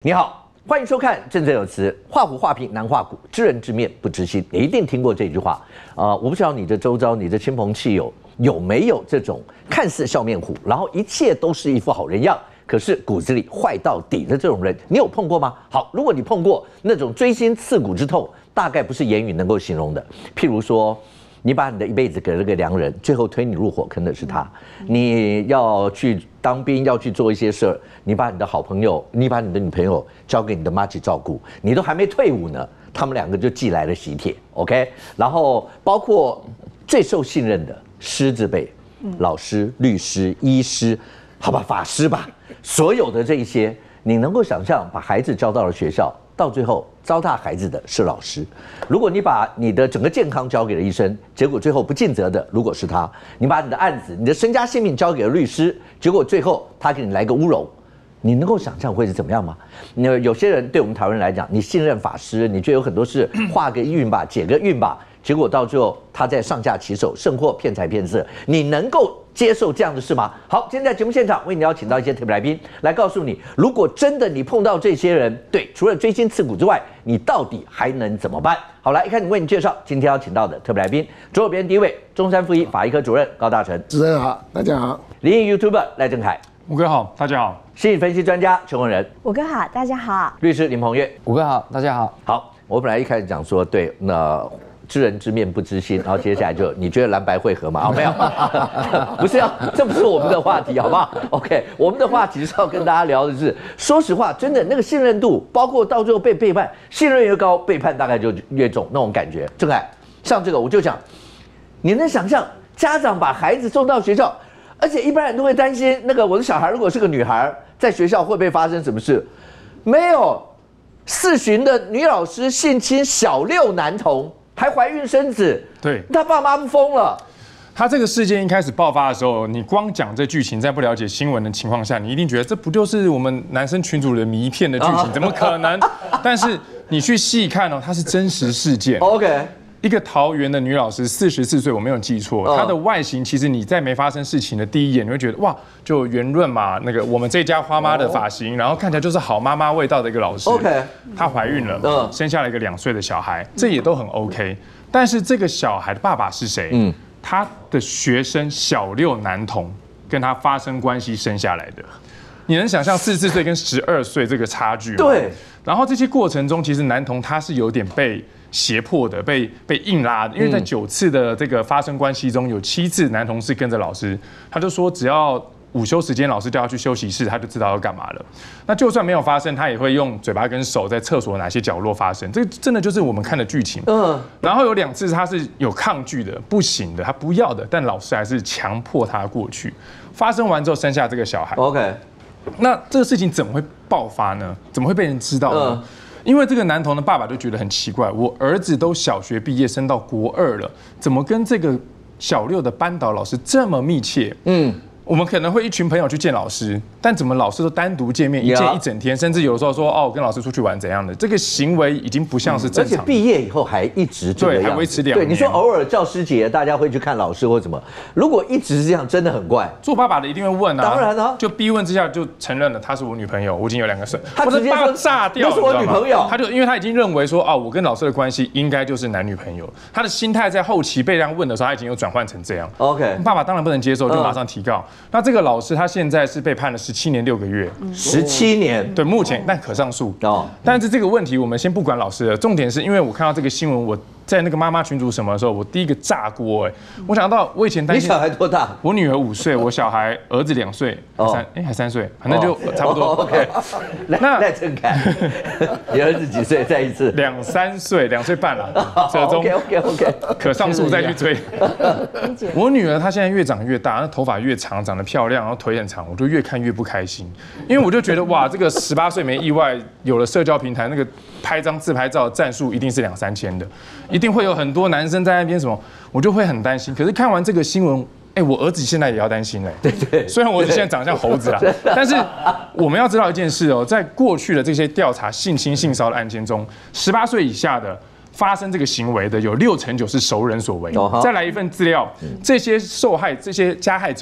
你好，欢迎收看《振振有词》，画虎画皮难画骨，知人知面不知心。你一定听过这句话我不知道你的周遭、你的亲朋戚友有没有这种看似笑面虎，然后一切都是一副好人样，可是骨子里坏到底的这种人，你有碰过吗？好，如果你碰过那种锥心刺骨之痛，大概不是言语能够形容的。譬如说，你把你的一辈子给了个良人，最后推你入火坑的是他。你要去当兵，要去做一些事儿，你把你的好朋友，你把你的女朋友交给你的妈去照顾，你都还没退伍呢，他们两个就寄来了喜帖 ，OK？ 然后包括最受信任的师字辈，老师、律师、医师，好吧，法师吧，所有的这一些，你能够想象，把孩子交到了学校，到最后糟蹋孩子的是老师。如果你把你的整个健康交给了医生，结果最后不尽责的如果是他；你把你的案子、你的身家性命交给了律师，结果最后他给你来个乌龙，你能够想象会是怎么样吗？有些人对我们台湾人来讲，你信任法师，你觉得有很多事画个运吧，解个运吧，结果到最后他在上下其手，甚或骗财骗色，你能够接受这样的事吗？好，今天在节目现场为你邀请到一些特别来宾，来告诉你，如果真的你碰到这些人，对，除了锥心刺骨之外，你到底还能怎么办？好，来，为你介绍今天邀请到的特别来宾，左手边第一位，中山附一法医科主任高大成， 主持人好，大家好。 联谊 YouTuber 赖正凯， 吴哥好，大家好。 心理分析专家陈文仁， 吴哥好，大家好。 律师林鹏岳， 吴哥好，大家好。 好，我本来一开始讲说，对，那知人知面不知心，然后接下来就你觉得蓝白会合吗？没有，不是这不是我们的话题，好不好 ？OK， 我们的话题是要跟大家聊的是，说实话，真的那个信任度，包括到最后被背叛，信任越高，背叛大概就越重，那种感觉。正凯，像这个我就讲，你能想象家长把孩子送到学校，而且一般人都会担心，那个我的小孩如果是个女孩，在学校会不会发生什么事？没有，4旬的女老师性侵小6男童。还怀孕生子， 对， 他爸妈不疯了。 他这个事件一开始爆发的时候，你光讲这剧情，在不了解新闻的情况下，你一定觉得这不就是我们男生群组的迷片的剧情？怎么可能？但是你去细看哦，它是真实事件。 OK。 一个桃园的女老师，44岁，我没有记错，她的外形其实你在没发生事情的第一眼，你会觉得哇，就圆润嘛，那个我们这家花妈的发型，然后看起来就是好妈妈味道的一个老师。 OK， 她怀孕了，生下了一个2岁的小孩，这也都很 OK。但是这个小孩的爸爸是谁？他的学生小6男童跟他发生关系生下来的。你能想象44岁跟12岁这个差距吗？ 对。然后这些过程中，其实男童他是有点被胁迫的，被硬拉的，因为在9次的这个发生关系中，有7次男童是跟着老师，他就说只要午休时间老师叫他去休息室，他就知道要干嘛了。那就算没有发生，他也会用嘴巴跟手在厕所哪些角落发生，这真的就是我们看的剧情。然后有2次他是有抗拒的，不行的，他不要的，但老师还是强迫他过去。发生完之后生下这个小孩。 OK。 那这个事情怎么会爆发呢？怎么会被人知道呢？因为这个男童的爸爸就觉得很奇怪，我儿子都小学毕业升到国2了，怎么跟这个小6的班导老师这么密切？我们可能会一群朋友去见老师，但怎么老师都单独见面，一见一整天，甚至有时候说哦，我跟老师出去玩怎样的，这个行为已经不像是正常的。 而且毕业以后还一直这个样子， 对，还维持2年。 对，你说偶尔教师节大家会去看老师或什么，如果一直是这样，真的很怪。 做爸爸的一定会问啊， 当然啊， 就逼问之下就承认了她是我女朋友，我已经有2个孙， 他直接说炸掉， 那是我女朋友。 他就因为他已经认为说啊，我跟老师的关系应该就是男女朋友，他的心态在后期被这样问的时候，他已经有转换成这样。 OK， 爸爸当然不能接受，就马上提告。那这个老师他现在是被判了17年6个月 ，17年， 对，目前但可上诉。但是这个问题我们先不管老师了，重点是因为我看到这个新闻，我在那个妈妈群组什么的时候，我第一个炸锅我想到我以前担心。 你小孩多大？ 我女儿5岁，我小孩儿子2岁，还3岁，反正就差不多。 OK， 赖正凯，你儿子几岁？再一次 ，2、3岁，2岁半了，折中。 OK， 可上诉再去追。我女儿她现在越长越大，那头发越长，长得漂亮，然后腿很长，我就越看越不开心，因为我就觉得哇，这个18岁没意外有了社交平台，那个拍张自拍照的战术一定是2、3千的，一定会有很多男生在那边什么，我就会很担心。可是看完这个新闻，我儿子现在也要担心嘞。 对， 虽然我现在长得像猴子啦，但是我们要知道一件事在过去的这些调查性侵性骚扰案件中，18岁以下的发生这个行为的有69%是熟人所为。再来一份资料，这些受害、这些加害者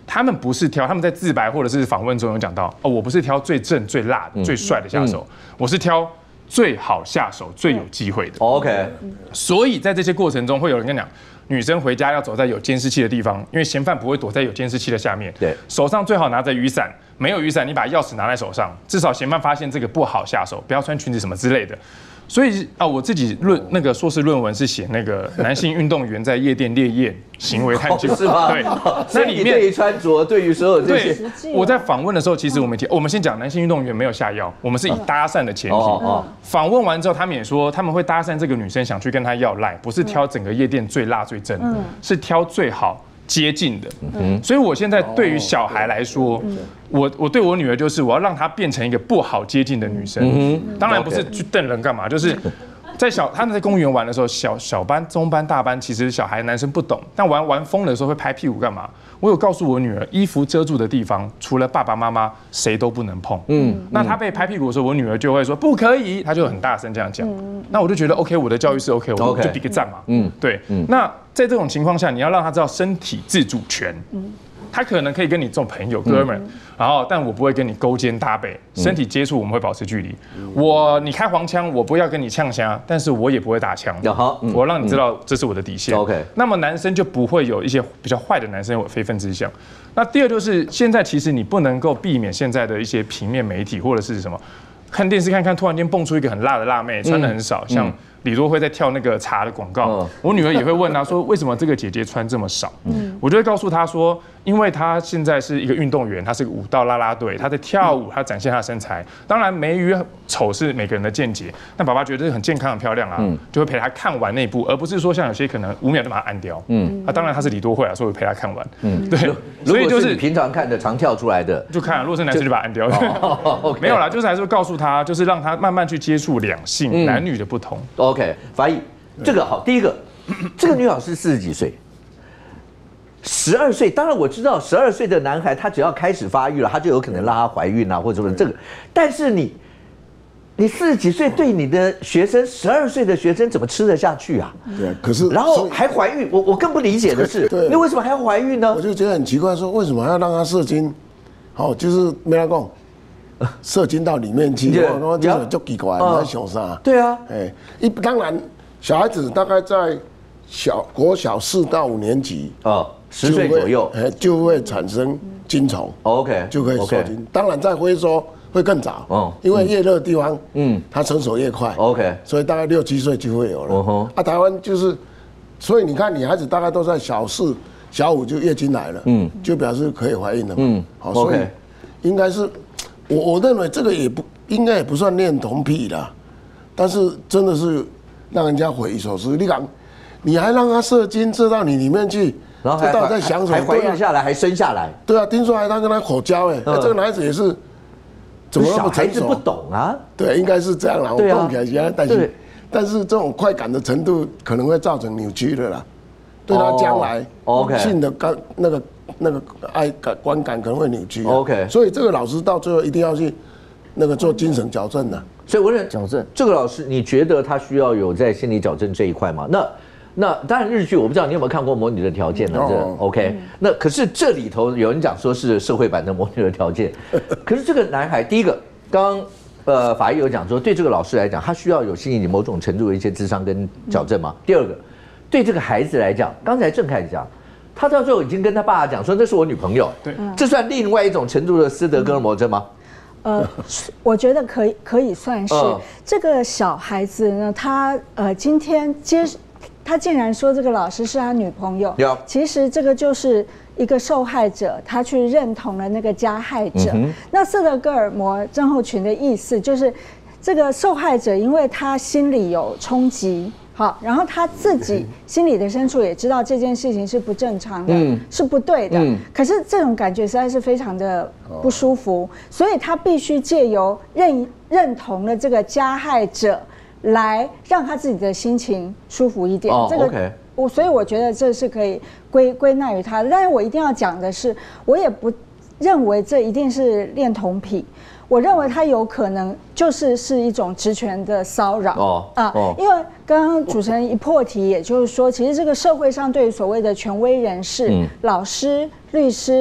他们不是挑，他们在自白或者是访问中有讲到，哦，我不是挑最正、最辣、最帅的下手，我是挑最好下手、最有机会的。 OK， 所以在这些过程中，会有人跟你讲，女生回家要走在有监视器的地方，因为嫌犯不会躲在有监视器的下面。 对， 手上最好拿着雨伞，没有雨伞，你把钥匙拿在手上，至少嫌犯发现这个不好下手，不要穿裙子什么之类的。所以我自己那个硕士论文是写那个男性运动员在夜店烈焰行为探究， 是吗？ 对， 那里面对于穿着，对于所有这些， 对，我在访问的时候，其实我们先讲男性运动员没有下药，我们是以搭讪的前提。访问完之后，他们也说他们会搭讪这个女生，想去跟她要赖，不是挑整个夜店最辣最正，是挑最好接近的。所以我现在对于小孩来说，我对我女儿就是我要让她变成一个不好接近的女生。当然不是去瞪人干嘛，就是在他们在公园玩的时候，小班、中班、大班，其实小孩男生不懂，但玩疯的时候会拍屁股干嘛？我有告诉我女儿，衣服遮住的地方，除了爸爸妈妈，谁都不能碰。那她被拍屁股的时候，我女儿就会说不可以，她就很大声这样讲。那我就觉得 OK， 我的教育是 OK， 我就比个赞嘛。对。那在这种情况下，你要让她知道身体自主权。他可能可以跟你做朋友、哥们，然后但我不会跟你勾肩搭背，身体接触我们会保持距离。你开黄腔，我不要跟你呛虾，但是我也不会打枪。我让你知道这是我的底线。 OK， 那么男生就不会有一些比较坏的男生有非分之想。那第二就是现在其实你不能够避免现在的一些平面媒体或者是什么，看电视看，突然间蹦出一个很辣的辣妹，穿的很少，像李多辉在跳那个茶的广告，我女儿也会问她说，为什么这个姐姐穿这么少？我就会告诉她说，因为她现在是一个运动员，她是个舞蹈啦啦队，她在跳舞，她展现她的身材。当然美与丑是每个人的见解，但爸爸觉得很健康很漂亮啊，就会陪她看完那部，而不是说像有些可能5秒就把她按掉。当然她是李多慧啊，所以我陪她看完。对， 所以就是你平常看的常跳出来的， 就看，如果是男生就把它按掉。没有啦，就是还是会告诉她，就是让她慢慢去接触两性男女的不同。 OK， 法医，这个好。第一个，这个女老师40几岁，12岁。当然我知道，12岁的男孩他只要开始发育了，他就有可能让他怀孕啊，或者什么这个。但是你40几岁对你的学生，12岁的学生怎么吃得下去啊？ 对，可是然后还怀孕，我更不理解的是，你为什么还要怀孕呢？ 我就觉得很奇怪，说为什么还要让他射精？就是没人讲。射精到里面去，我这个就奇怪，在想啥？ 对啊， 当然，小孩子大概在国小4到5年级 10岁左右， 就会产生精虫 ，OK， 就可以受精。当然，在非洲会更早，因为越热的地方，它成熟越快 ，OK， 所以大概6、7岁就会有了。台湾就是，所以你看，女孩子大概都在小4、小5就月经来了，就表示可以怀孕了嘛。好，所以应该是。我认为这个应该也不算恋童癖啦，但是真的是让人家匪夷所思。你还让他射精射到你里面去， 然后这到底在想什么？ 还怀孕下来，还生下来。 对啊，听说还他跟他口交这个男孩子也是怎么那么成熟？ 小孩子不懂啊。 对，应该是这样啦。我动起来原来担心，但是这种快感的程度可能会造成扭曲的啦，对他将来性的那个爱感观感可能会扭曲。 OK， 所以这个老师到最后一定要去做精神矫正的。 所以我认矫正这个老师，你觉得他需要有在心理矫正这一块吗？那当然日剧我不知道你有没有看过《魔女的条件》呢？这 OK。那可是这里头有人讲说是社会版的《魔女的条件》，可是这个男孩，第一个刚法医有讲说，对这个老师来讲，他需要有心理某种程度的一些智商跟矫正嘛。第二个，对这个孩子来讲，刚才郑凯讲。他到最后已经跟他爸爸讲说：“这是我女朋友。”对，这算另外一种程度的斯德哥尔摩症吗？ 我觉得可以算是。这个小孩子呢，他今天他竟然说这个老师是他女朋友，其实这个就是一个受害者，他去认同了那个加害者。那斯德哥尔摩症候群的意思就是，这个受害者因为他心里有冲击。好，然后他自己心里的深处也知道这件事情是不正常的，是不对的。可是这种感觉实在是非常的不舒服，所以他必须借由认同了这个加害者，来让他自己的心情舒服一点。这个所以我觉得这是可以归纳于他的。但是我一定要讲的是，我也不认为这一定是恋童癖。我认为他有可能是一种职权的骚扰因为刚刚主持人一破题，也就是说，其实这个社会上对于所谓的权威人士、老师、律师、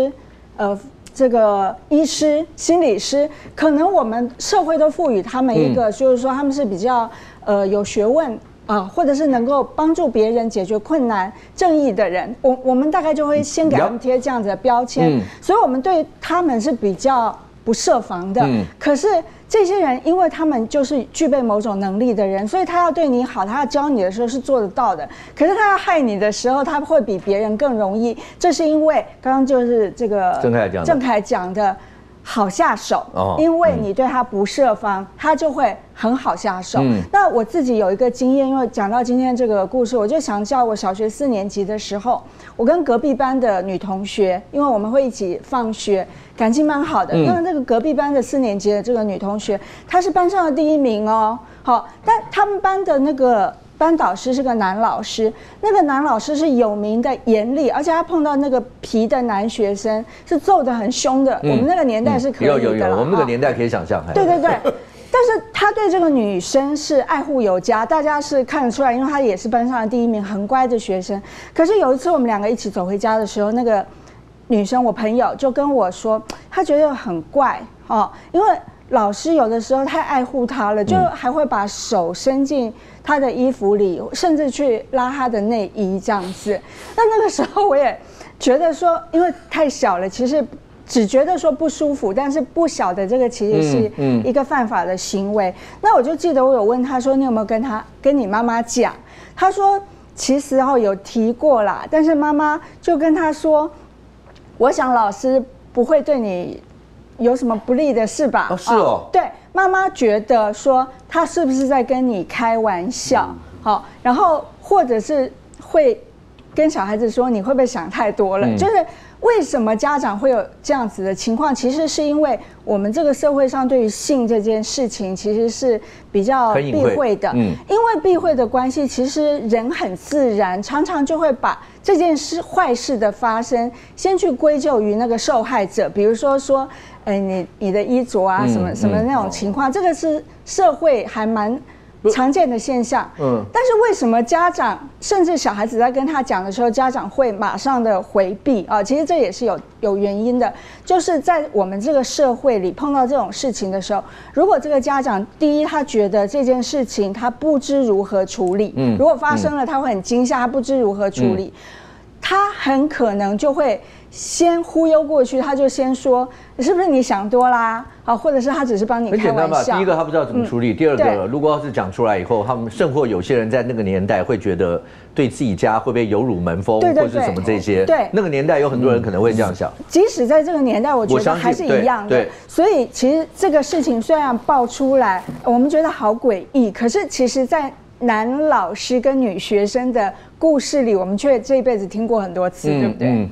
这个医师、心理师，可能我们社会都赋予他们一个，就是说他们是比较有学问或者是能够帮助别人解决困难、正义的人，我们大概就会先给他们贴这样子的标签，所以我们对他们是比较不设防的。可是这些人，因为他们就是具备某种能力的人，所以他要对你好，他要教你的时候是做得到的。可是他要害你的时候，他会比别人更容易。这是因为刚刚就是这个郑凯讲的好下手，因为你对他不设防，他就会很好下手。那我自己有一个经验，因为讲到今天这个故事，我就想叫我小学4年级的时候，我跟隔壁班的女同学，因为我们会一起放学，感情蛮好的。因为那个隔壁班的4年级的这个女同学，她是班上的第1名哦。好，但他们班的那个班导师是个男老师，那个男老师是有名的严厉，而且他碰到那个皮的男学生是揍得很凶的。我们那个年代是可以的， 有，我们那个年代可以想象。 对。但是他对这个女生是爱护有加，大家是看得出来，因为他也是班上的第1名，很乖的学生。可是有一次我们2个一起走回家的时候，那个女生我朋友就跟我说，她觉得很怪因为老师有的时候太爱护她了，就还会把手伸进她的衣服里，甚至去拉她的内衣这样子。那个时候我也觉得说，因为太小了，其实只觉得说不舒服，但是不晓得这个其实是一个犯法的行为。那我就记得我有问他说，你有没有跟你妈妈讲？他说其实有提过啦，但是妈妈就跟他说，我想老师不会对你有什么不利的事吧？ 是哦。 对，妈妈觉得说他是不是在跟你开玩笑？然后或者是会跟小孩子说你会不会想太多了？就是为什么家长会有这样子的情况？其实是因为我们这个社会上对于性这件事情其实是比较避讳的。因为避讳的关系，其实人很自然，常常就会把这件事坏事的发生，先去归咎于那个受害者，比如说你的衣着啊，什么那种情况，这个是社会还蛮常见的现象。但是为什么家长甚至小孩子在跟他讲的时候，家长会马上的回避其实这也是有原因的，就是在我们这个社会里碰到这种事情的时候，如果这个家长第一他觉得这件事情他不知如何处理，如果发生了他会很惊吓，他不知如何处理，他很可能就会先忽悠过去，他就先说是不是你想多啦？或者是他只是帮你开玩笑。很简单吧？ 第一个他不知道怎么处理，第二个如果要是讲出来以后，他们甚或有些人在那个年代会觉得对自己家会不会有辱门风，或者是什么这些。对，那个年代有很多人可能会这样想。 即使在这个年代，我觉得还是一样的。对，所以其实这个事情虽然爆出来，我们觉得好诡异，可是其实在男老师跟女学生的故事里，我们却这一辈子听过很多次，对不对？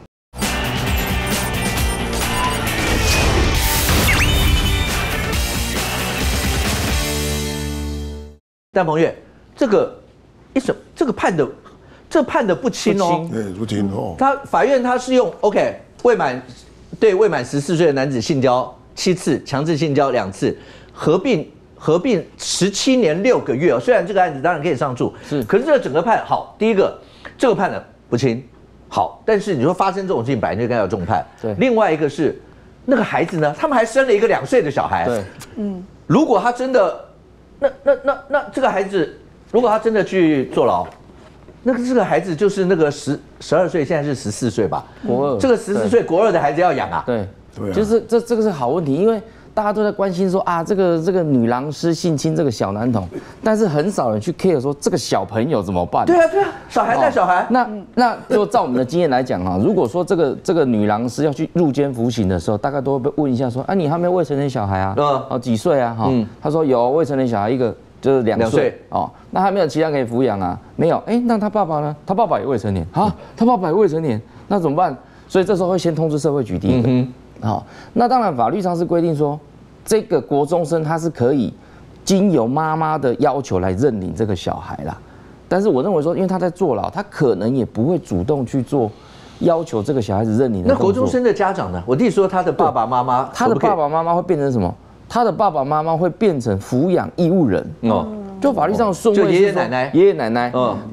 但彭越，这个判的不轻哦， 对，不轻哦。 法院他是用 OK 未满14岁的男子性交7次，强制性交2次，合并17年6个月。虽然这个案子当然可以上诉，可是这个整个判好，第一个这个判的不轻，好，但是你说发生这种事情，本来就应该要重判。对，另外一个是那个孩子呢，他们还生了一个2岁的小孩。对，如果他真的。那这个孩子，如果他真的去坐牢，这个孩子就是那个12岁，现在是14岁吧？国2，这个14岁国2的孩子要养啊？ 对，就是这个是好问题，因为大家都在关心说这个女狼师性侵这个小男童，但是很少人去 care 说这个小朋友怎么办？ 对啊，小孩带小孩。 那就照我们的经验来讲如果说这个女狼师要去入监服刑的时候，大概都会被问一下说你还没有未成年小孩啊？几岁啊？他说有未成年小孩一个就是2岁那还没有其他可以抚养啊？没有，那他爸爸呢？他爸爸也未成年他爸爸也未成年，那怎么办？所以这时候会先通知社会局第一个。那当然法律上是规定说，这个国中生他是可以经由妈妈的要求来认领这个小孩啦。但是我认为说，因为他在坐牢，他可能也不会主动去做要求这个小孩子认领的动作。 那国中生的家长呢？我弟说他的爸爸妈妈， 他的爸爸妈妈会变成什么？他的爸爸妈妈会变成抚养义务人就法律上的顺位是就爷爷奶奶。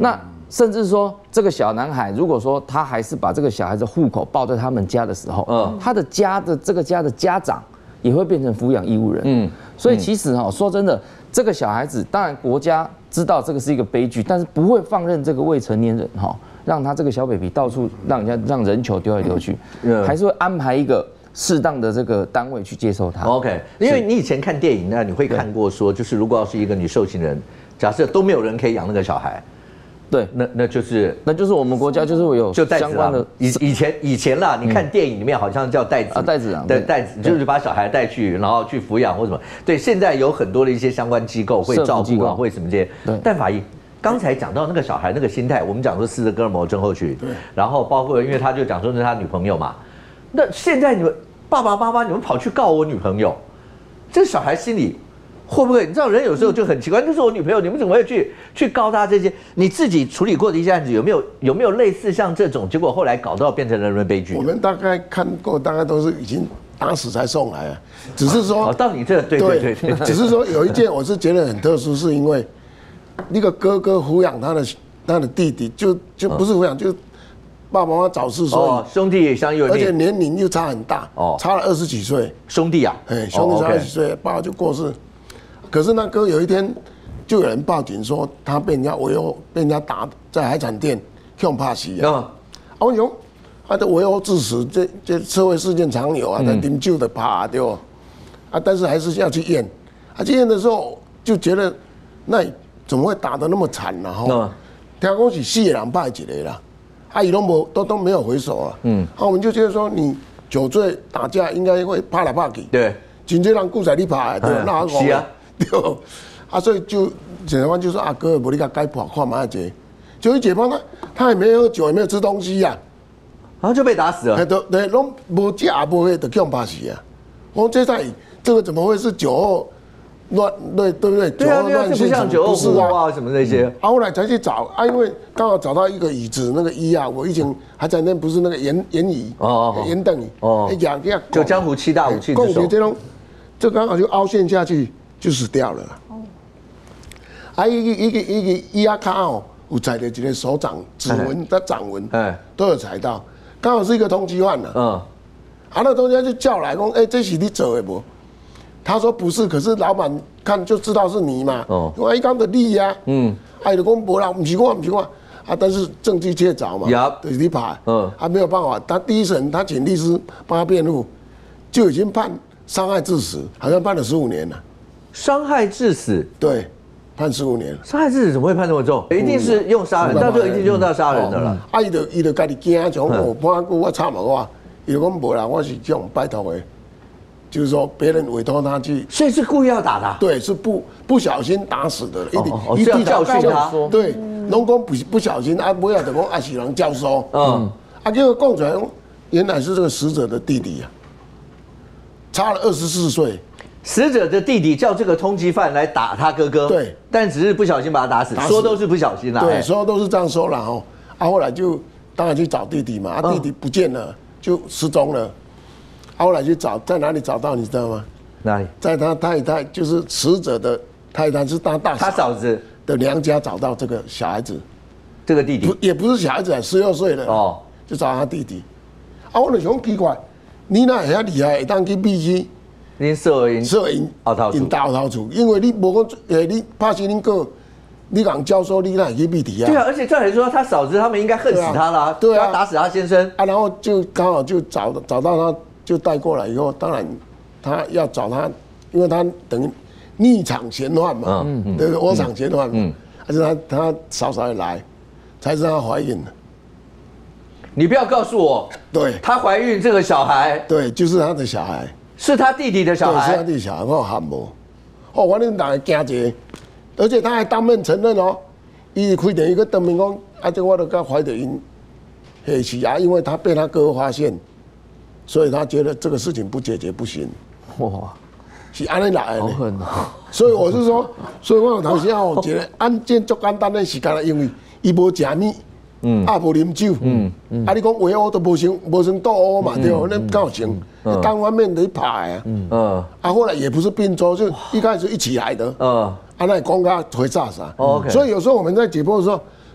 甚至说这个小男孩，如果说他还是把这个小孩子户口报在他们家的时候，他的这个家的家长也会变成抚养义务人。所以其实说真的，这个小孩子当然国家知道这个是一个悲剧，但是不会放任这个未成年人让他这个小 baby 到处让人球丢来丢去，还是会安排一个适当的这个单位去接收他。 OK， 因为你以前看电影呢，你会看过说，就是如果要是一个女受刑人，假设都没有人可以养那个小孩。 对， 那就是我们国家就是会有相关的以前啦，你看电影里面好像叫代子代子就是把小孩带去，然后去抚养或什么。对，现在有很多的一些相关机构会照顾啊，会什么这些。但法医刚才讲到那个小孩那个心态，我们讲说斯德哥尔摩症候群，对，然后包括因为他就讲说那是他女朋友嘛，那现在你们爸爸妈妈你们跑去告我女朋友，这小孩心里。会不会？你知道人有时候就很奇怪，就是我女朋友，你们怎么会去告他这些？你自己处理过的一些案子有没有类似像这种？结果后来搞到变成人伦悲剧？ 我们大概看过，大概都是已经打死才送来啊。只是说到你这对， 只是说有一件我是觉得很特殊，是因为那个哥哥抚养他的弟弟，就不是抚养，就爸爸妈妈早逝，所以兄弟也相拥， 而且年龄又差很大，差了20几岁， 兄弟啊， 兄弟差20几岁，爸爸就过世。可是那哥有一天，就有人报警说他被人家围殴，被人家打在海产店，用怕死啊！我讲，他的围殴致死，这社会事件常有啊，他饮酒的怕对吧？但是还是要去验。去验的时候就觉得，那怎么会打得那么惨呢？听讲是4个人拍一个啦，伊都没有回手了。我们就觉得说你酒醉打架应该会拍来拍去， 对， 真正人顾在你拍，对，那是啊。 对，所以就检察官就说哥，无你甲解剖看嘛这，就一解剖他也没有喝酒，也没有吃东西呀， 然后就被打死了。 对，拢无食也无喝，就用怕死啊！我这个怎么会是酒后乱对不对？ 对啊，这不像酒后不是啊什么那些。 后来才去找因为刚好找到一个椅子，那个椅啊，我以前还在那不是那个圆椅圆凳椅就江湖7大武器之首。 这刚好就凹陷下去。就死掉了啦。一个椅啊卡有踩的一个手掌指纹、掌纹，都有踩到，刚好是一个通缉犯呐。那东西就叫来讲，这是你做的不？他说不是，可是老板看就知道是你嘛。因为刚的你呀，就讲无啦，不是我，但是证据确凿嘛，就是你拍，没有办法，他第一审他请律师帮他辩护，就已经判伤害致死，好像判了15年了。 伤害致死， 对，判15年。 伤害致死怎么会判那么重？一定是用杀人，到最后一定用到杀人的了。 伊就家己惊，讲判过我差嘛我，伊就讲无啦，我是这种拜托的，就是说别人委托他去， 所以是故意要打他。 对，是不小心打死的， 一定要教训他。 对，拢讲不小心尾仔就讲是人教唆。结果讲出来，原来是这个死者的弟弟啊，差了24岁。 死者的弟弟叫这个通缉犯来打他哥哥， 对， 但只是不小心把他打死，说都是不小心啦。 对，说都是这样说啦后来就当然去找弟弟嘛，弟弟不见了，就失踪了。后来去找，在哪里找到你知道吗？ 哪里？ 在他太太，就是死者的太太是他大嫂子的娘家找到这个小孩子， 这个弟弟也不是小孩子，16岁了就找他弟弟。我就想奇怪，你那遐厉害，会当去秘去？ 您摄影后头厝，因为你无讲你拍死恁哥，你讲教唆你那会去秘底啊？ 对啊，而且照理说他嫂子他们应该恨死他啦， 对啊， 要打死他先生然后就刚好就找到他，就带过来以后，当然他要找他，因为他等于逆场嫌犯嘛，对不对？我场嫌犯嘛，而且他嫂嫂也来，才知道她怀孕了。 你不要告诉我， 对， 她怀孕这个小孩， 对，就是他的小孩。 是他弟弟的小孩， 是他弟弟小孩，我喊无。我恁大家惊一个，而且他还当面承认伊开电一个当面讲，这我都甲怀着因下去因为他被他哥发现，所以他觉得这个事情不解决不行。哇，是安尼来的。好狠所以我是说，所以我有头先我觉得案件足简单的是干啦，因为伊无食面。无啉酒，你讲围殴都无成斗殴嘛，对不？那刚好成，单方面的拍后来也不是并桌，就一开始一起来的，那讲他回炸啥？所以有时候我们在解剖的时候，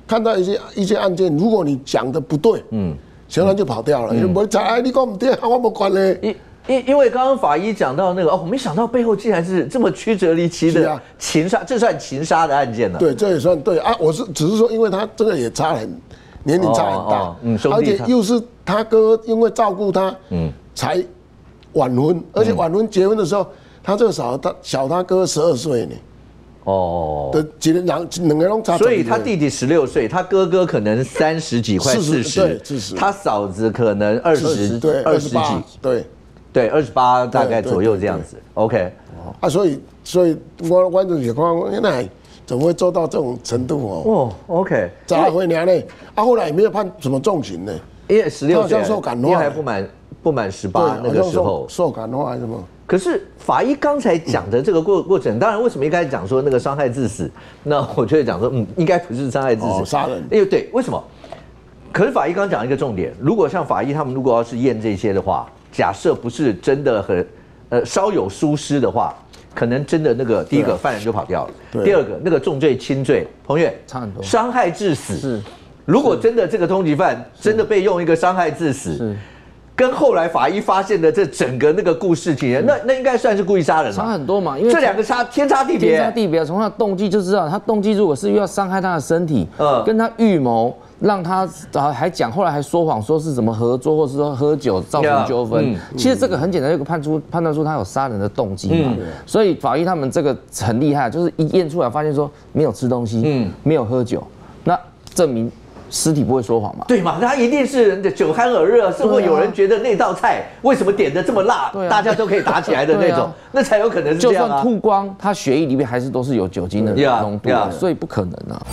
看到一些案件，如果你讲的不对，嫌犯就跑掉了，因为你讲不对，我没关嘞。 因为刚刚法医讲到那个我没想到背后竟然是这么曲折离奇的情杀，这算情杀的案件了。 对，这也算对啊。只是说，因为他这个也年龄差很大，而且又是他哥因为照顾他，才晚婚，而且晚婚结婚的时候，他这个小他哥12岁呢。的两个人差， 所以他弟弟16岁，他哥哥可能30几快40，他嫂子可能20几，对，28大概左右这样子。OK， 啊，所以我就是看，原来怎么会做到这种程度哦 ？OK， 咋会呢？啊，后来也没有判什么重刑呢？ 因为16岁， 受感化， 因为还不满18那个时候受感化还是什么？ 可是法医刚才讲的这个过程，当然为什么一开始讲说那个伤害致死，那我就会讲说，应该不是伤害致死， 杀人。 因为对，为什么？可是法医刚讲一个重点，如果像法医他们如果要是验这些的话，假设不是真的很稍有疏失的话，可能真的那个第一个犯人就跑掉了，第二个那个重罪轻罪，彭越差很多， 伤害致死是，如果真的这个通缉犯真的被用一个伤害致死是。跟后来法医发现的这整个那个故事情节，那应该算是故意杀人了。 差很多嘛，因为这两个天差地别。 从他的动机就知道，他动机如果是要伤害他的身体，跟他预谋让他还讲，后来还说谎说是怎么合作，或是说喝酒造成纠纷。其实这个很简单，就判断出他有杀人的动机嘛。所以法医他们这个很厉害，就是一验出来发现说没有吃东西，没有喝酒，那证明。尸体不会说谎嘛？ 对嘛，他一定是酒酣耳热，是会有人觉得那道菜为什么点的这么辣，大家都可以打起来的那种，那才有可能是这样啊。 就算吐光，他血液里面还是都是有酒精的浓度，所以不可能啊。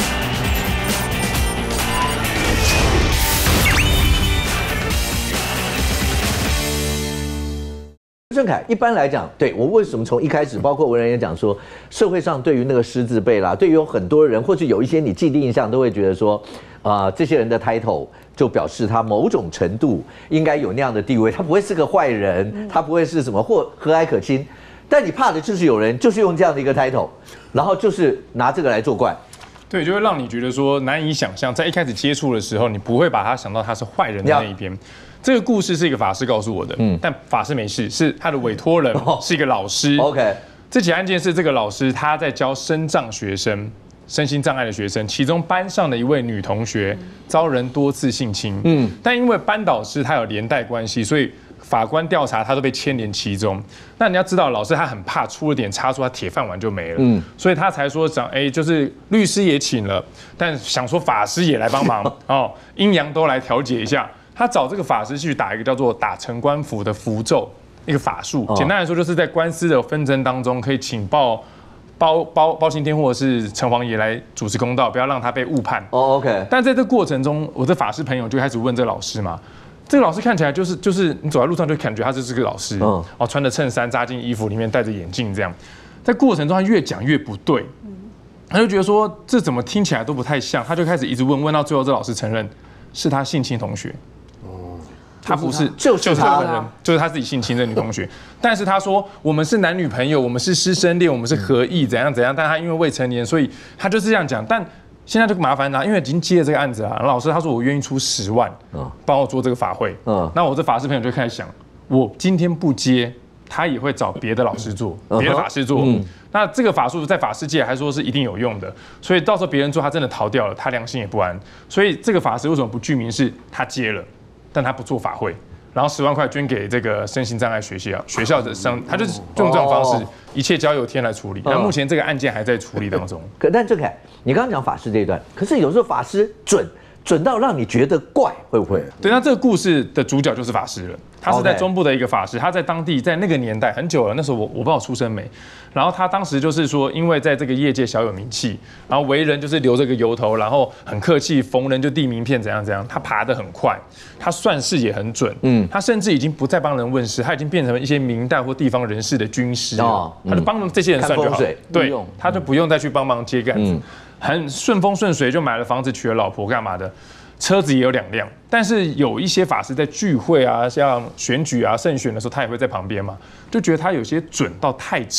郑凯，一般来讲，对我为什么从一开始，包括文人也讲说，社会上对于那个师字辈啦，对于有很多人，或是有一些你既定印象，都会觉得说，这些人的 title 就表示他某种程度应该有那样的地位，他不会是个坏人，他不会是什么或和蔼可亲，但你怕的就是有人就是用这样的一个 title， 然后就是拿这个来作怪。 对，就会让你觉得说难以想象，在一开始接触的时候，你不会把他想到他是坏人的那一边。这个故事是一个法师告诉我的，但法师没事，是他的委托人是一个老师。 OK， 这起案件是这个老师他在教身障学生、身心障碍的学生，其中班上的一位女同学遭人多次性侵，但因为班导师他有连带关系，所以法官调查他都被牵连其中。那你要知道，老师他很怕出了点差错，他铁饭碗就没了，所以他才说讲，就是律师也请了，但想说法师也来帮忙哦，阴阳都来调解一下。他找这个法师去打一个叫做打城官符的符咒，一个法术。简单来说，就是在官司的纷争当中，可以请包青天或者是城隍爷来主持公道，不要让他被误判。 OK。 但在这过程中，我的法师朋友就开始问这个老师嘛，这个老师看起来就是你走在路上就感觉他就是个老师，穿着衬衫扎进衣服里面戴着眼镜这样。在过程中他越讲越不对，他就觉得说这怎么听起来都不太像，他就开始一直问到最后这老师承认是他性侵同学。他不是，就是他本人，就是他自己性侵的女同学。但是他说我们是男女朋友，我们是师生恋，我们是合意，怎样怎样。但他因为未成年，所以他就是这样讲。但现在就麻烦他，因为已经接了这个案子了。老师他说我愿意出10万，帮我做这个法会。那我这法师朋友就开始想，我今天不接，他也会找别的老师做，别的法师做。那这个法术在法师界还说是一定有用的，所以到时候别人做他真的逃掉了，他良心也不安。所以这个法师为什么不具名？是他接了。但他不做法会，然后10万块捐给这个身心障碍学校的他就是用这种方式，一切交由天来处理。那目前这个案件还在处理当中。 但郑凯，你刚刚讲法师这一段，可是有时候法师准到让你觉得怪，会不会？ 对，那这个故事的主角就是法师了。他是在中部的一个法师，他在当地在那个年代很久了，那时候我不知道我出生没。然后他当时就是说，因为在这个业界小有名气，然后为人就是留这个油头，然后很客气，逢人就递名片，怎样怎样。他爬得很快，他算事也很准，他甚至已经不再帮人问事，他已经变成了一些明代或地方人士的军师了，他就帮这些人算就好，对，他就不用再去帮忙接杆子，很顺风顺水就买了房子，娶了老婆，干嘛的？车子也有2辆，但是有一些法师在聚会啊，像选举啊、胜选的时候，他也会在旁边嘛，就觉得他有些准到太扯，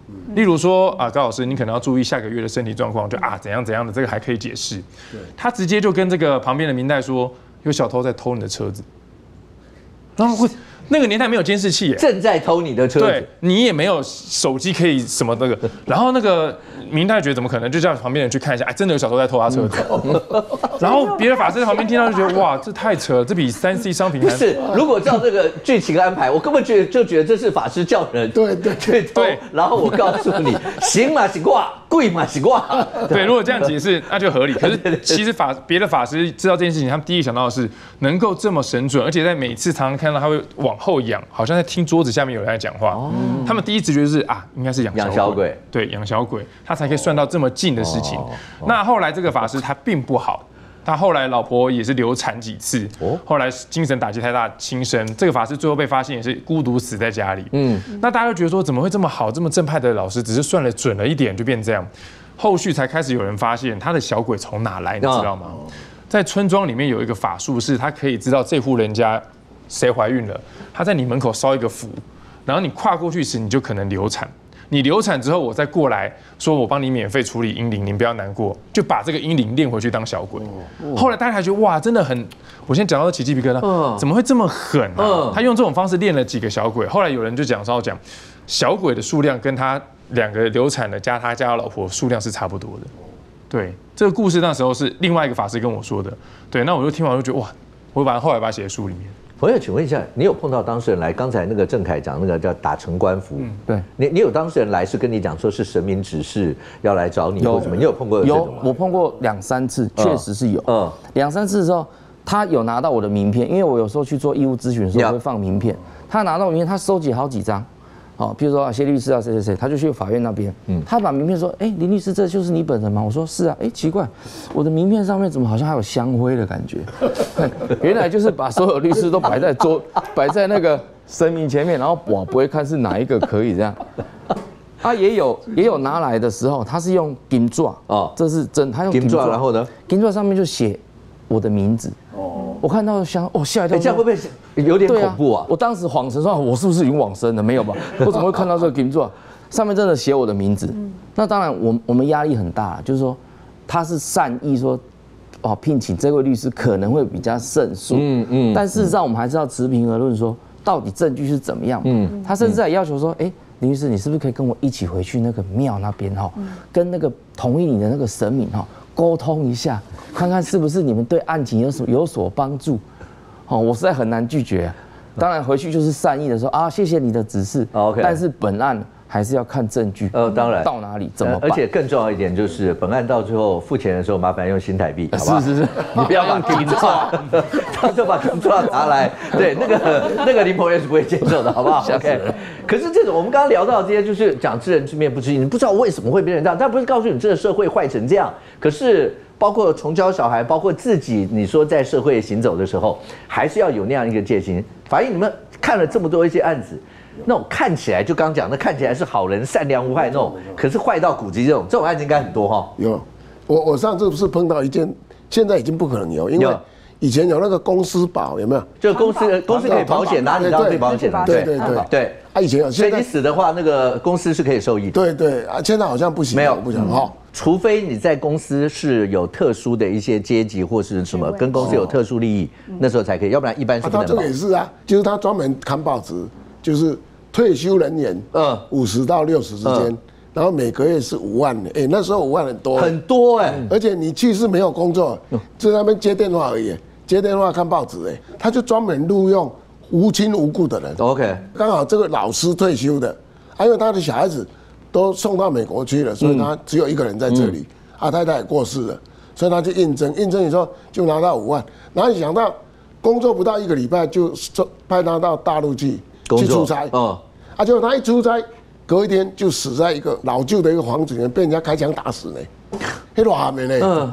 例如说高老师，你可能要注意下个月的身体状况，就怎样怎样的，这个还可以解释。他直接就跟这个旁边的民代说，有小偷在偷你的车子，然后那个年代没有监视器耶， 正在偷你的车子， 对你也没有手机可以什么那个，然后那个民代觉得怎么可能，就叫旁边人去看一下，真的有小偷在偷他车子，然后别的法师在旁边听到就觉得哇，这太扯了，这比3C 商品还不是。如果照这个剧情安排，我根本觉得这是法师叫人对，然后我告诉你，行嘛是挂，贵嘛是挂， 对，如果这样解释那就合理。可是其实别的法师知道这件事情，他们第一个想到的是能够这么神准，而且在每次常常看到他会往后仰，好像在听桌子下面有人在讲话。他们第一直觉是应该是养小鬼，对，养小鬼，他才可以算到这么近的事情。那后来这个法师他并不好，他后来老婆也是流产几次，后来精神打击太大轻生。这个法师最后被发现也是孤独死在家里。那大家就觉得说怎么会这么好这么正派的老师，只是算了准了一点就变这样。后续才开始有人发现他的小鬼从哪来，你知道吗？在村庄里面有一个法术，是他可以知道这户人家谁怀孕了，他在你门口烧一个符，然后你跨过去时，你就可能流产。你流产之后，我再过来说，我帮你免费处理阴灵，您不要难过，就把这个阴灵练回去当小鬼。后来大家还觉得哇，真的很，我先讲到起鸡皮疙瘩，怎么会这么狠啊？他用这种方式练了几个小鬼，后来有人就讲小鬼的数量跟他2个流产的加他老婆数量是差不多的。对，这个故事那时候是另外一个法师跟我说的。对，那我就听完就觉得哇，我后来把它写在书里面。 朋友，请问一下，你有碰到当事人来？刚才那个郑凯讲那个叫打成官符， 对， 你有当事人来是跟你讲说是神明指示要来找你或什么？你有碰过这种吗？ 我碰过2、3次，确实是有。2、3次的时候，他有拿到我的名片，因为我有时候去做义务咨询的时候会放名片，他拿到名片，他收集好几张。譬如说谢律师啊，谁，他就去法院那边，他把名片说，林律师，这就是你本人吗？我说是啊，奇怪，我的名片上面怎么好像还有香灰的感觉？原来就是把所有律师都摆在那个神明前面，然后我不会看是哪一个可以这样。也有拿来的时候，他是用金纸这是真，他用金纸，然后呢， 金纸上面就写我的名字。我看到吓一跳， 这样会不会有点恐怖啊？ 我当时恍神说，我是不是已经往生了？没有吧？我怎么会看到这个金纸上面真的写我的名字？那当然，我们压力很大，就是说他是善意说，聘请这位律师可能会比较胜诉。但事实上我们还是要持平而论，说到底证据是怎么样。他甚至还要求说，林律师，你是不是可以跟我一起回去那个庙那边跟那个同意你的那个神明沟通一下，看看是不是你们对案情有所帮助。我实在很难拒绝。当然回去就是善意的说谢谢你的指示。但是本案还是要看证据。 当然到哪里怎么办？ 而且更重要一点就是本案到最后付钱的时候，麻烦用新台币，好不好？ 是， 你不要把金纸，到时候把金纸拿来，对，那个林朋友是不会接受的，好不好 ？OK。可是这种我们刚刚聊到这些，就是讲知人知面不知心，你不知道为什么会变成这样，但不是告诉你这个社会坏成这样，可是。包括从教小孩，包括自己，你说在社会行走的时候，还是要有那样一个戒心。法医，你们看了这么多一些案子，那种看起来就刚讲的，看起来是好人、善良无害那种，可是坏到骨子这种案子应该很多哈。 有，我上次不是碰到一件，现在已经不可能有，因为以前有那个公司保，有没有？ 就公司可以保险，拿你当最保险的。对。以前有，所以你死的话，那个公司是可以受益的。 对现在好像不行， 没有不行除非你在公司是有特殊的一些阶级或是什么，跟公司有特殊利益，那时候才可以，要不然一般是不能保。 他这个也是就是他专门看报纸，就是退休人员，50到60之间，然后每个月是5万，那时候5万很多而且你去是没有工作，就在那边接电话而已，接电话看报纸，他就专门录用无亲无故的人。 OK， 刚好这个老师退休的，因为他的小孩子都送到美国去了，所以他只有一个人在这里。太太也过世了，所以他就应征以后就拿到5万，然后想到工作不到1个礼拜就派他到大陆去出差，结果他一出差，隔一天就死在一个老旧的一个房子里面，被人家开枪打死呢，那多还没呢。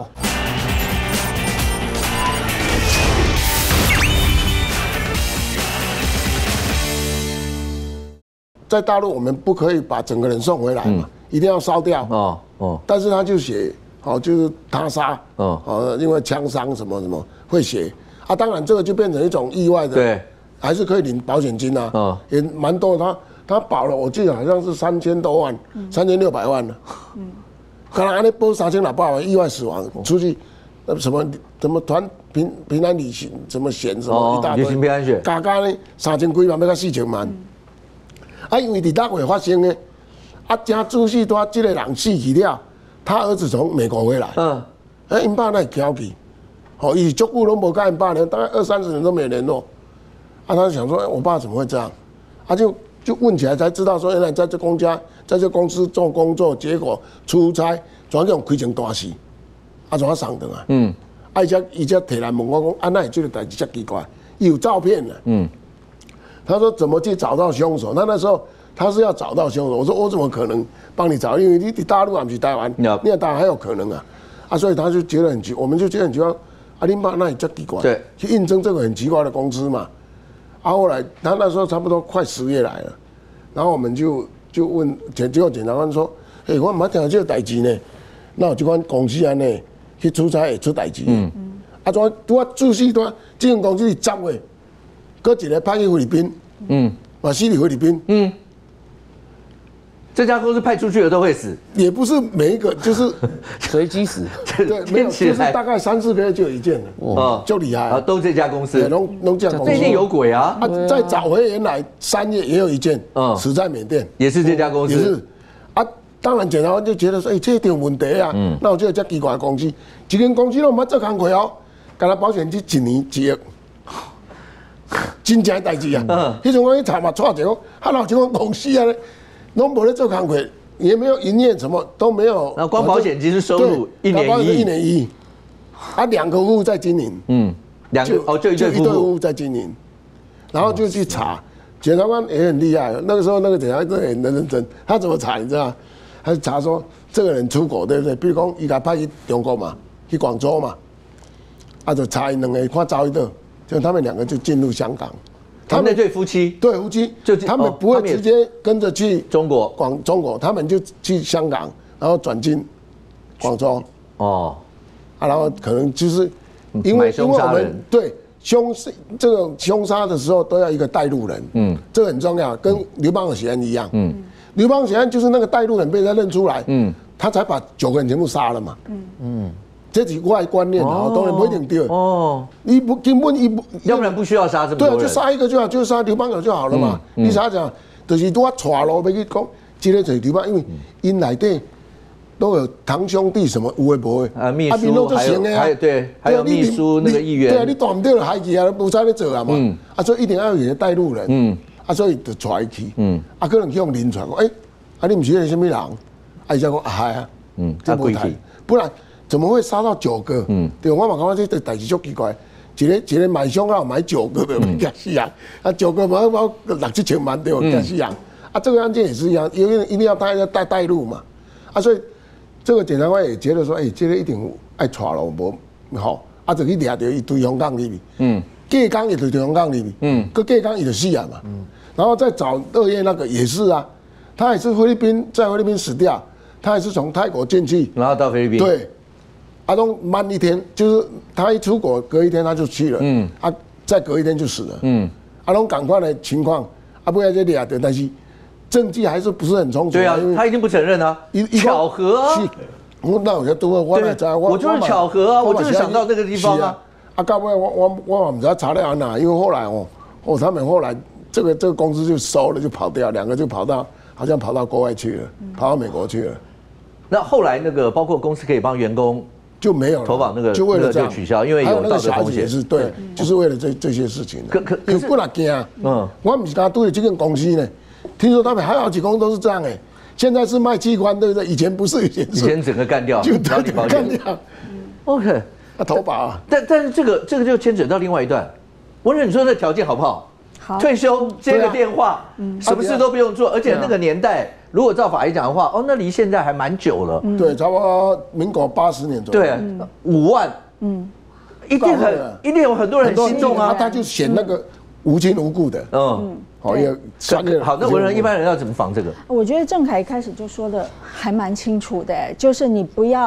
在大陆我们不可以把整个人送回来嘛，一定要烧掉。但是他就写就是他杀，因为枪伤什么什么会写当然这个就变成一种意外的，对，还是可以领保险金也蛮多。 他保了，我记得好像是3000多万，3600万了。刚才安尼保3600万，意外死亡，出去什么平安旅行，什么险什么一大堆， 旅行平安险， 加呢3000几万，要到4000万。因为伫6月发生呢，正仔细带这个人死去了，他儿子从美国回来，因爸那会翘起，伊足久拢无跟因爸联络，大概20-30年都没有联络。他想说，我爸怎么会这样？就问起来才知道说，原来在这公司做工作，结果出差，转用开成大事，怎啊送回来？伊才提来问我讲，那会这个代志遮奇怪？伊有照片呢。他说怎么去找到凶手？那时候他是要找到凶手。我说我怎么可能帮你找？因为你大陆还不是台湾，你在台湾还有可能啊。所以他就觉得很奇，我们就觉得很奇怪。你爸那也遮奇怪，对，去应征这个很奇怪的公司嘛。后来他那时候差不多快10月来了，然后我们就问，结果检察官说：“我唔捌听到这个代志呢，那有这款公司安尼去出差会出代志。”怎拄啊注意到这间公司是10月，搁一个派去菲律宾，嘛死去菲律宾。 这家公司派出去的都会死， 也不是每一个，就是随机死。 对，没有，就是大概3-4个月就有一件了，就厉害。 都这家公司， 弄这家公司， 这一定有鬼啊！ 再找回原来3月也有一件，死在缅甸， 也是这家公司。 也是当然检察官就觉得说，这一定有问题啊。那我就有这奇怪的公司，一间公司都唔捌做工课哦，干他保险金1年1亿。真正代志啊！迄阵我去查嘛，错一个，老这款公司啊，拢无咧做工课，也没有营业，什么都没有。 那光保险金是收入1年1亿，1 年1亿，2个夫妇在经营，就一对夫妇在经营，然后就去查，检察官也很厉害，那个时候那个检察官也很认真，他怎么查你知道？他就查说这个人出国对不对？比如讲，伊甲派去中国嘛，去广州嘛，就查因2个看走一道。就他们2个就进入香港， 他们那对夫妻， 对夫妻，就他们不会直接跟着去中国，他们就去香港，然后转进广州，然后可能就是因为我们对这种凶杀的时候都要一个带路人，这个很重要，跟刘邦的血案一样，刘邦血案就是那个带路人被他认出来，他才把9个人全部杀了嘛，这是我的观念当然不一定对。你不根本要不然不需要杀这么多人。 对，就杀一个就好，就杀刘邦友就好了嘛。你啥讲？就是我带路要去讲，这个就是刘邦，因为因内底都有堂兄弟什么有诶无诶。 秘书还有秘书那个议员。 对啊，你带唔到就害去啊，无啥咧做啊嘛。所以一定要有一个带路人。所以就带去。可能向人传讲，你唔是那个什么人？伊才讲系啊。这不谈，不然。怎么会杀到9个？对，我嘛感觉这代志足奇怪，一个买凶啊买9个的，惊死人！9个嘛6-7千万对，惊死人！这个案件也是一样，因为一定要带路嘛。所以这个检察官也觉得说，这个一定爱带了，无好，就去抓到伊对香港里面，假讲伊对香港里面，搁假讲伊就死啊嘛。然后再找2月那个也是啊，他也是在菲律宾死掉，他也是从泰国进去， 然后到菲律宾， 对。都慢1天，就是他一出国，隔1天他就去了，再隔1天就死了，都赶快的情况，不要这俩的，但是证据还是不是很充足。 对啊，他一定不承认啊，巧合啊。 那我就多我来查， 我就是巧合啊，我就是想到这个地方啊。 到尾我唔知道查了安哪，因为后来他们后来这个公司就收了，就跑掉，2个就好像跑到国外去了，跑到美国去了。 那后来那个包括公司可以帮员工。 就没有了， 投保那个就为了这样取消，因为有道德风险。 是对，就是为了这些事情。可不然惊。我不是刚对这间公司呢，听说他们还有几公都是这样现在是卖器官，对不对？以前不是，以前整个干掉， 就干掉。 OK， 投保啊。 但是这个就牵扯到另外一段。文人，你说这条件好不好？好。退休接个电话，什么事都不用做，而且那个年代。如果照法医讲的话，那离现在还蛮久了。 对，差不多民国80年左右。 对，5万，一定有很多人心动啊。 他就选那个无亲无故的，也好。那文人一般人要怎么防这个？ 我觉得郑凯一开始就说的还蛮清楚的，就是你不要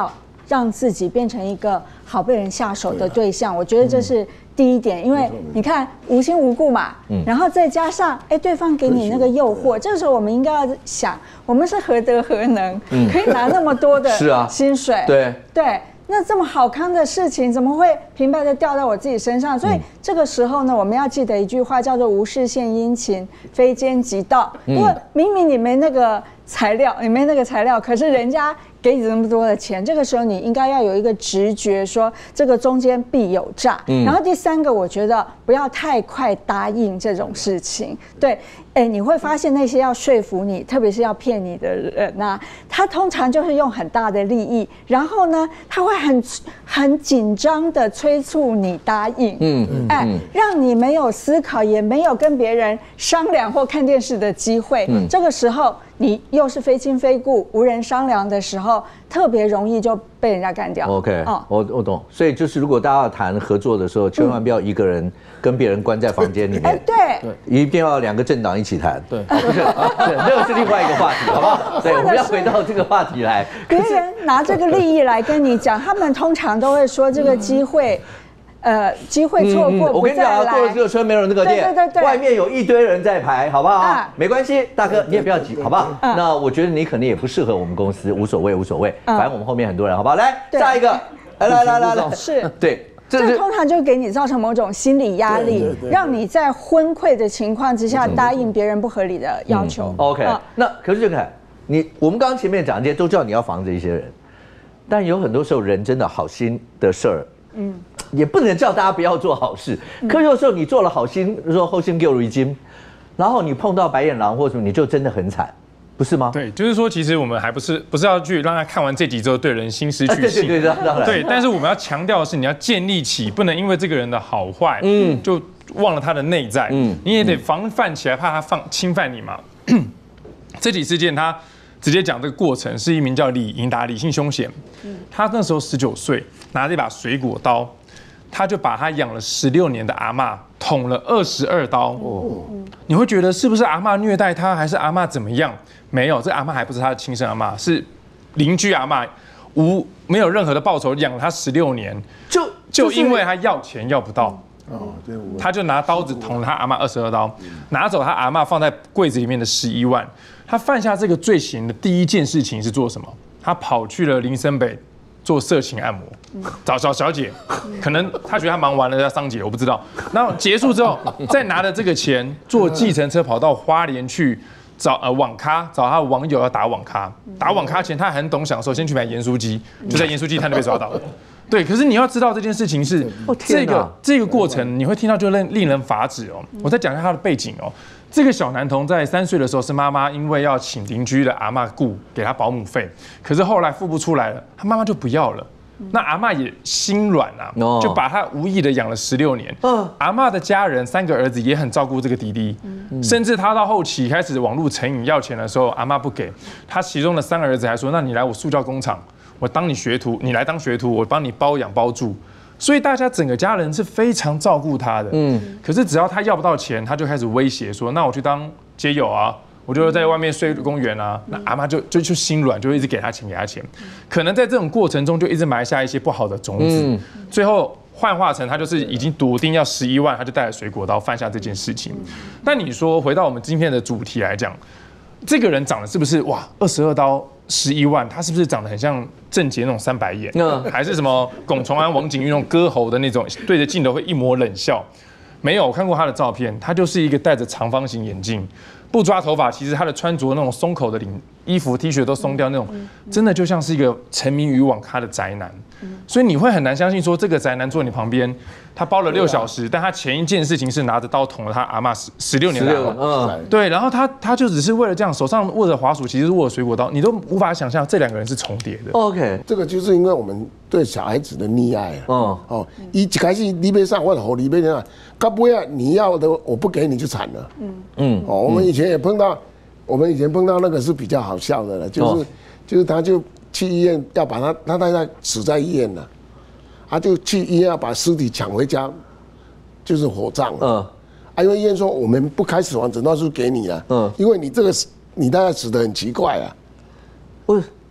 让自己变成一个好被人下手的对象。我觉得这是第一点，因为你看无亲无故嘛，然后再加上对方给你那个诱惑，这个时候我们应该要想，我们是何德何能，可以拿那么多的薪水？对。那这么好康的事情，怎么会平白的掉到我自己身上？所以这个时候呢，我们要记得一句话，叫做“无事献殷勤，非奸即盗”。因为明明你没那个材料，可是人家给你这么多的钱，这个时候你应该要有一个直觉，说这个中间必有诈。然后第三个，我觉得不要太快答应这种事情。对，你会发现那些要说服你，特别是要骗你的人啊，他通常就是用很大的利益，然后呢，他会很紧张的催促你答应，让你没有思考，也没有跟别人商量或看电视的机会。这个时候你又是非亲非故、无人商量的时候，特别容易就被人家干掉。 OK， 我懂。所以就是如果大家要谈合作的时候，千万不要一个人跟别人关在房间里面。 对， 一定要2个政党一起谈。 对， 不是，那个是另外一个话题，好不好？对，我们要回到这个话题来。 别人拿这个利益来跟你讲，他们通常都会说这个机会。机会错过， 我跟你讲，过了这个村没有那个店， 对， 外面有一堆人在排，好不好？没关系，大哥你也不要急，好不好？那我觉得你可能也不适合我们公司，无所谓，反正我们后面很多人，好不好？来，下一个，来， 是， 对， 这通常就给你造成某种心理压力，让你在昏聩的情况之下答应别人不合理的要求。 OK， 那可是这个我们刚刚前面讲这些都知道你要防着一些人，但有很多时候人真的好心的事儿。也不能叫大家不要做好事，可是有时候你做了好心，说后心给我一金，然后你碰到白眼狼或什么，你就真的很惨，不是吗？ 对，就是说，其实我们还不是要去让他看完这集之后对人心失去信， 对，当然， 对，但是我们要强调的是，你要建立起，不能因为这个人的好坏，就忘了他的内在，你也得防范起来，怕他侵犯你嘛。这起事件他直接讲这个过程，是一名叫李盈达李姓凶嫌，他那时候19岁，拿着一把水果刀，他就把他养了16年的阿嬷捅了22刀。你会觉得是不是阿嬷虐待他，还是阿嬷怎么样？没有，这阿嬷还不是他的亲生阿嬷，是邻居阿嬷，没有任何的报酬，养了他16年，就因为他要钱要不到。他就拿刀子捅了他阿嬷22刀，拿走他阿嬷放在柜子里面的11万。他犯下这个罪行的第一件事情是做什么？他跑去了林森北做色情按摩，找小姐，可能他觉得他忙完了要上节，我不知道。然后结束之后，再拿着这个钱坐计程车跑到花莲去找网咖，找他的网友要打网咖。打网咖前他很懂享受，先去买盐酥鸡，就在盐酥鸡摊那被抓到了。对，可是你要知道这件事情是这个过程，你会听到就令人发指哦。我再讲一下他的背景哦。这个小男童在3岁的时候，是妈妈因为要请邻居的阿嬷顾给他保姆费，可是后来付不出来了，他妈妈就不要了。那阿嬷也心软啊，就把他无意的养了16年。阿嬷的家人3个儿子也很照顾这个弟弟，甚至他到后期开始网络成瘾要钱的时候，阿嬷不给他，其中的3个儿子还说：“那你来我塑胶工厂，我当你学徒，你来当学徒，我帮你包养包住。”所以大家整个家人是非常照顾他的，可是只要他要不到钱，他就开始威胁说：“那我去当街友啊，我就在外面睡公园啊。”那阿嬷就心软，就一直给他钱，可能在这种过程中就一直埋下一些不好的种子，最后幻化成他就是已经笃定要11万，他就带了水果刀犯下这件事情。但你说回到我们今天的主题来讲，这个人长得是不是哇22刀11万？他是不是长得很像郑捷那种300眼？还是什么龚崇安、王景玉那种歌喉的那种，对着镜头会一抹冷笑？没有，我看过他的照片，他就是一个戴着长方形眼镜，不抓头发，其实他的穿着那种松口的衣服、T 恤都松掉那种，真的就像是一个沉迷于网咖的宅男。所以你会很难相信说这个宅男坐你旁边，他包了6小时，但他前一件事情是拿着刀捅了他阿嬷16年的阿嬷。对，然后他就只是为了这样，手上握着滑鼠，其实是握着水果刀，你都无法想象这2个人是重叠的。 OK， 这个就是因为我们对小孩子的溺爱一开始你别上，我好你别上，到尾啊你要的我不给你就惨了。我们以前也碰到那个是比较好笑的了，就是他就去医院要把他太太死在医院了，他就去医院要把尸体抢回家，就是火葬了。因为医院说我们不开死亡诊断书给你了，因为你这个你太太死得很奇怪啊。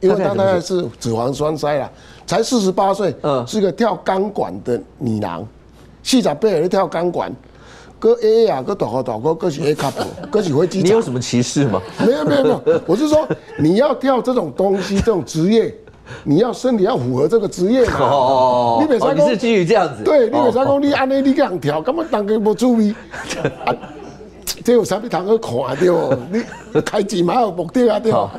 因为她大概是脂肪栓塞啦，才48岁，是个跳钢管的女郎，48岁在跳钢管。搁 A 啊，搁大个，搁是 A cup， 搁是飞机。 你有什么歧视吗？ 没有，我是说你要跳这种东西，这种职业，你要身体要符合这个职业嘛。 哦，你是基于这样子。 对，你袂使讲你安尼你这样跳，根本人家无注意。啊，这有啥物通去看对不？你开钱嘛有目的啊对不？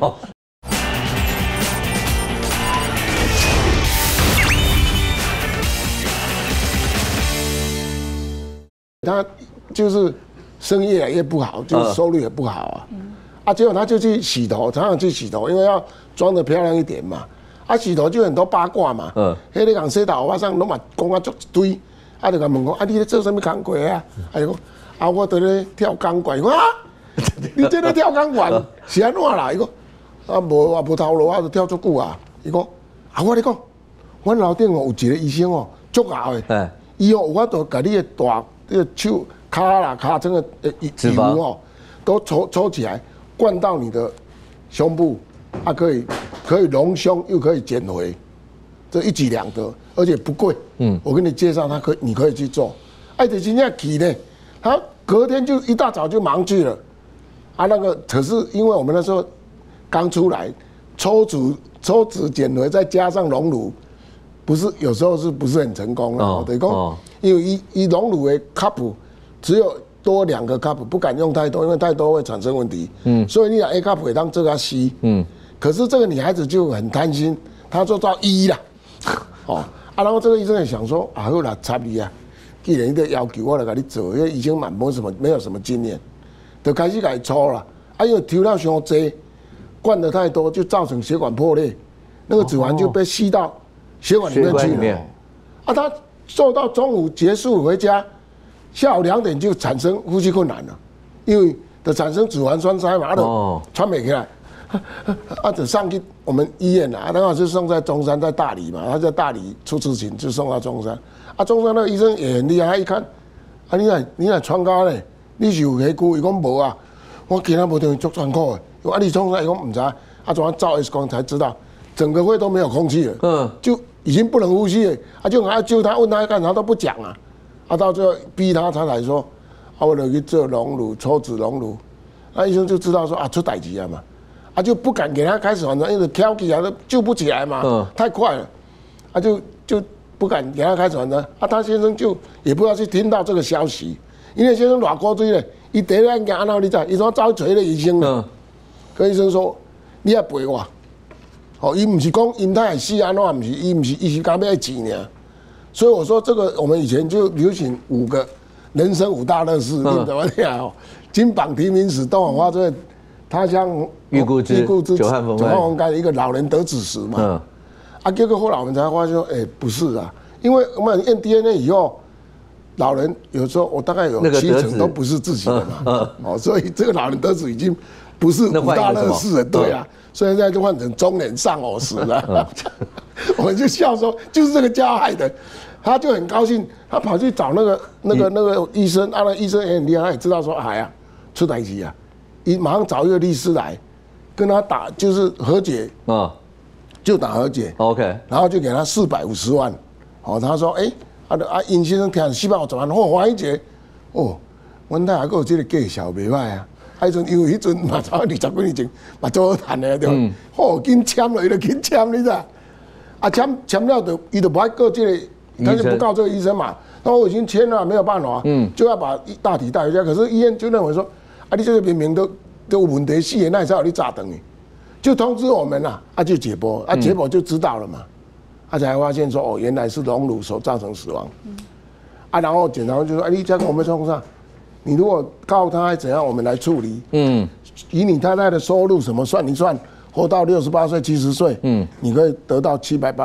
他就是生意越来越不好，就是收入也不好啊。结果他就去洗头，常常去洗头，因为要装得漂亮一点嘛。洗头就很多八卦嘛。迄个讲洗头发上拢嘛讲啊足一堆，就甲问讲你咧做什么工课啊？就讲我在咧跳钢管。我你这咧跳钢管是安怎啦？伊讲无头路，就跳足久啊。伊讲我咧讲，阮楼顶有一个医生足熬的，伊有法度甲你的大。这个手、脚啦、脚整个油都抽起来，灌到你的胸部，可以隆胸又可以减肥，这一举两得，而且不贵。我跟你介绍，你可以去做。就真正去呢，他隔天就一大早就忙去了。可是因为我们那时候刚出来，抽脂减肥再加上隆乳，不是有时候是不是很成功了？等于讲。因为以隆乳的 cup 只有多2个 cup， 不敢用太多，因为太多会产生问题。所以你把 A cup 给当这个吸。可是这个女孩子就很贪心，她做到1啦。然后这个医生也想说好啦，插你啊，既然你的要求我来给你做，因为医生嘛没有什么经验，就开始给你抽了。因为抽料伤多，灌得太多就造成血管破裂，那个脂肪就被吸到血管里面去了。他做到中午结束回家，下午2点就产生呼吸困难了，因为就产生脂肪栓塞嘛，就喘不起来，就上去我们医院啦，然后就送在中山，在大理嘛，他在大理出事情就送到中山，中山那个医生也很厉害，他一看，你来喘高嘞，你是有下骨？伊讲无啊，我今仔无等于足喘苦的，你创啥？伊讲唔知，怎样照 X 光才知道，整个肺都没有空气了，就。已经不能呼吸了，就救他，问他干啥都不讲啊，到最后逼他才说，我就去做隆乳，抽脂隆乳，医生就知道说出代志了嘛，就不敢给他开始反正因为跳起来都救不起来嘛，太快了，就不敢给他开始反正他先生就也不要去听到这个消息，因为先生偌古锥咧，伊第一案件安怎你知？伊说找找迄个医生跟医生说你要陪我。伊不是讲因太死安怎，不是，伊是讲要钱尔。所以我说这个，我们以前就流行5个人生5大乐事，你怎么讲？金榜题名时，东莞花醉，他乡遇故知，久旱逢甘，一个老人得子时嘛。结果后来我们才发现说，不是啊，因为我们验 DNA 以后，老人有时候我大概有70%都不是自己的嘛。所以这个老人得子已经不是5大乐事了，对啊。所以现在就换成中年丧偶死了，我们就笑说，就是这个加害的，他就很高兴，他跑去找那个医生，那医生也很厉害，他也知道说，出代志啊，马上找一个律师来，跟他打就是和解，就打和解 ，OK， 然后就给他450万，他说，殷先生听450万，欢喜者，阮太还有这个计小袂歹啊。因为迄阵嘛，早20几年前嘛做好谈的对，紧签了，伊就紧签，你知？签了就伊就不爱告这个，他就不告这个医生嘛。那我已经签了，没有办法，就要把大体带回家。可是医院就认为说，你这个明明都有问题死的，那才有你炸等于，就通知我们啦，就解剖，解剖就知道了嘛，才发现说，原来是隆乳所造成死亡，然后检察官就说，你这个我们冲上。你如果告他还怎样，我们来处理。以你太太的收入什么算一算，活到68岁、70岁，你可以得到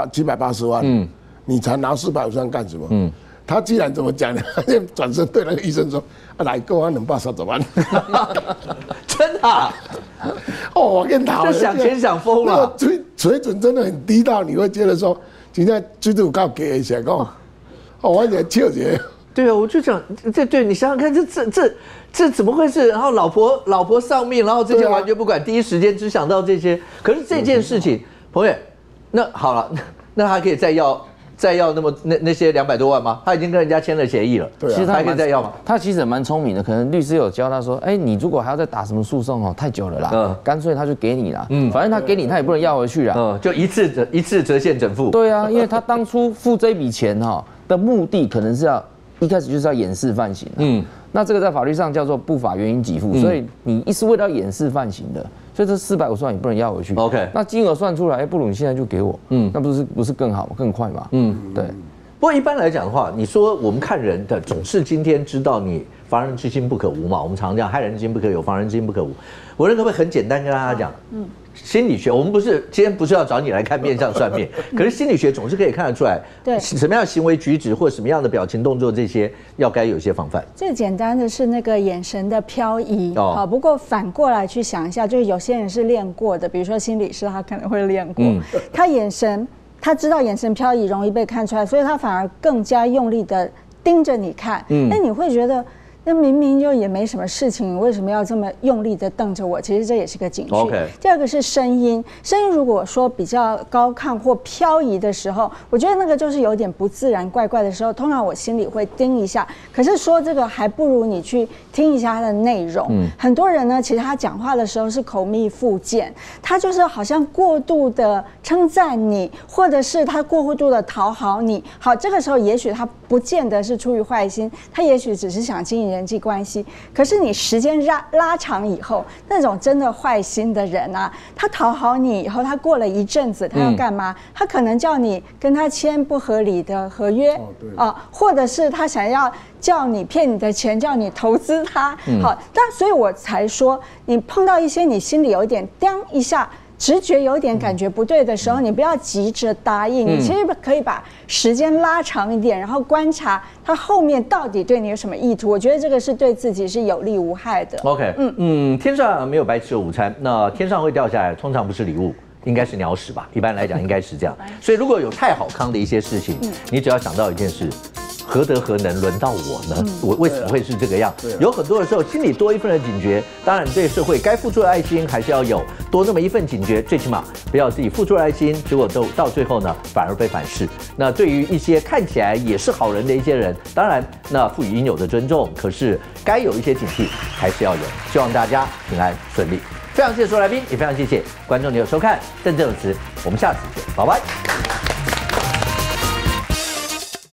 780万，你才拿450万干什么？他既然这么讲，他就转身对那个医生说：“来，够我230万。” 真的？ 我跟他想钱想疯了， 水准真的很低到你会觉得说，现在最多靠给一下讲，我也笑着。 对啊，我就讲对你想想看，这怎么会是？然后老婆丧命，然后这些完全不管，第一时间只想到这些。可是这件事情彭越，那好了，那他可以再要那些200多万吗？他已经跟人家签了协议了， 对啊， 其实他还可以再要吗？ 他其实也蛮聪明的，可能律师有教他说，哎，你如果还要再打什么诉讼哦，太久了啦，干脆他就给你啦，反正他给你，他也不能要回去啦， 就一次折现整付。 对啊，因为他当初付这笔钱哈的目的，可能是一开始就是要掩饰犯行，那这个在法律上叫做不法原因给付，所以你是为了要掩饰犯行的。所以这450万你不能要回去。 OK， 那金额算出来，不如你现在就给我，那不是更好更快嘛？对。 不过一般来讲的话，你说我们看人的总是今天知道你防人之心不可无嘛，我们常讲害人之心不可有，防人之心不可无。我可不可以很简单跟大家讲？心理学，我们今天不是要找你来看面相算命，可是心理学总是可以看得出来， 对什么样的行为举止或什么样的表情动作，这些该有一些防范。 最简单的是那个眼神的漂移，好，不过反过来去想一下，就是有些人是练过的，比如说心理师他可能会练过，他眼神，他知道眼神漂移容易被看出来，所以他反而更加用力的盯着你看，那你会觉得。那明明就也没什么事情，为什么要这么用力的瞪着我？其实这也是个警讯。 Okay. 第二个是声音，声音如果说比较高亢或漂移的时候，我觉得那个就是有点不自然、怪怪的时候，通常我心里会盯一下。可是说这个还不如你去听一下他的内容。很多人呢，其实他讲话的时候是口蜜腹剑，他就是好像过度的称赞你，或者是他过度的讨好你。好，这个时候也许他不见得是出于坏心，他也许只是想经营人际关系，可是你时间拉长以后，那种真的坏心的人啊，他讨好你以后，他过了一阵子，他要干嘛？他可能叫你跟他签不合理的合约，或者是他想要叫你骗你的钱，叫你投资他。好，但所以我才说，你碰到一些你心里有一点叮一下。直觉有点感觉不对的时候，你不要急着答应，你其实可以把时间拉长一点，然后观察他后面到底对你有什么意图。我觉得这个是对自己是有利无害的。 OK， 天上没有白吃的午餐，那天上会掉下来，通常不是礼物，应该是鸟屎吧？一般来讲应该是这样。所以如果有太好康的一些事情，你只要想到一件事。何德何能轮到我呢？我为什么会是这个样？有很多的时候，心里多一份的警觉。当然，对社会该付出的爱心还是要有，多那么一份警觉。最起码不要自己付出的爱心，结果都到最后呢，反而被反噬。那对于一些看起来也是好人的一些人，当然那赋予应有的尊重，可是该有一些警惕还是要有。希望大家平安顺利。非常谢谢所有来宾，也非常谢谢观众朋友收看《政治有词》，我们下次见，拜拜。